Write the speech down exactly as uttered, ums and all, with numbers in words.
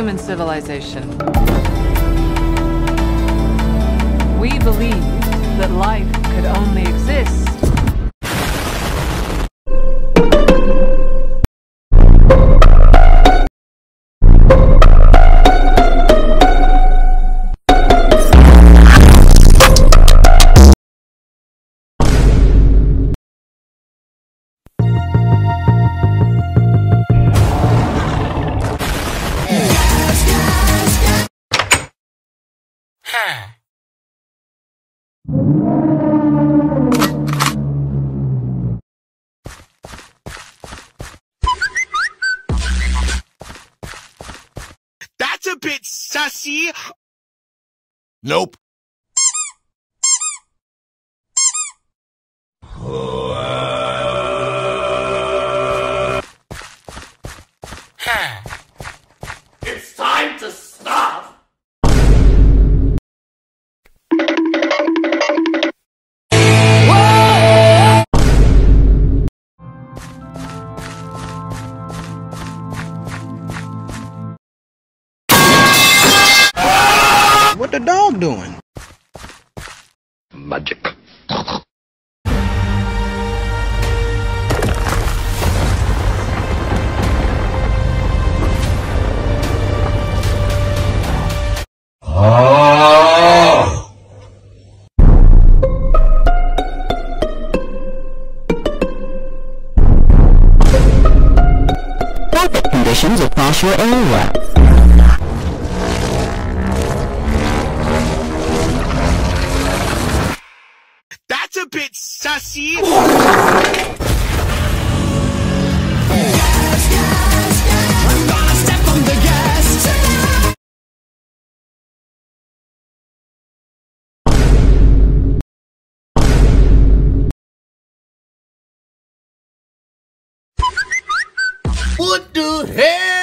human civilization. We believed that life could only exist That's a bit sussy. Nope. It's time to stop! What the dog doing? Magic. Traffic conditions across your area. That's a bit sussy. I'm gonna step on the gas. What the hell?